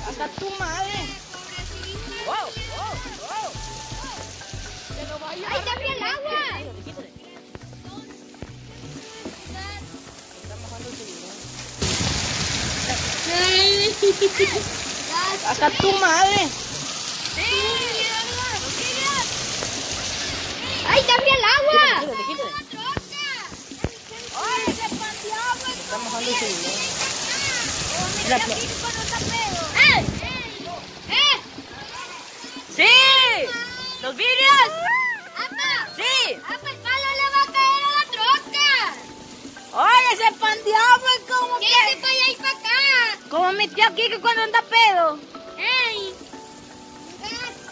Acá tu madre. Wow, wow, wow. ¡Ay, está frío el agua! Acá tu madre. ¡Ay, está frío el agua! Está mojando el celular. ¡Sí! ¡Los vidrios! ¡Sí! El palo le va a caer a la troca! ¡Oye, ese pan diablo es como ¿Qué se para allá y para acá? como mi tío aquí que cuando anda pedo. ¡Ey!